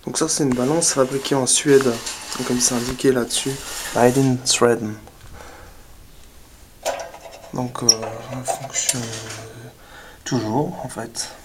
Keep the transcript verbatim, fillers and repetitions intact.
Donc ça c'est une balance fabriquée en Suède, comme c'est indiqué là-dessus, Made in Sweden. Donc euh, elle fonctionne toujours en fait.